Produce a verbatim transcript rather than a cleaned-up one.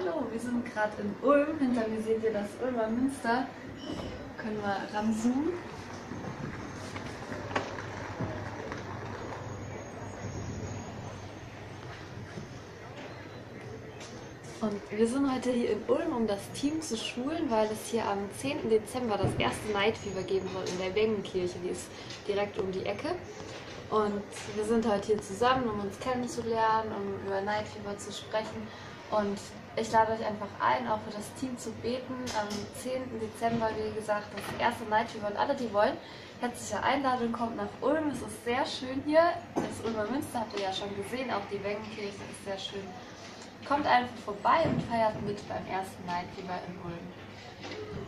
Hallo, wir sind gerade in Ulm. Hinter mir seht ihr das Ulmer Münster. Können wir ranzoomen. Und wir sind heute hier in Ulm, um das Team zu schulen, weil es hier am zehnten Dezember das erste Night Fever geben soll in der Wengenkirche. Die ist direkt um die Ecke. Und wir sind heute hier zusammen, um uns kennenzulernen, um über Night Fever zu sprechen. Und ich lade euch einfach ein, auch für das Team zu beten. Am zehnten Dezember, wie gesagt, das erste Night Fever. Und alle, die wollen, herzliche Einladung, kommt nach Ulm. Es ist sehr schön hier. Das Ulmer Münster habt ihr ja schon gesehen, auch die Wengenkirche ist sehr schön. Kommt einfach vorbei und feiert mit beim ersten Night Fever in Ulm.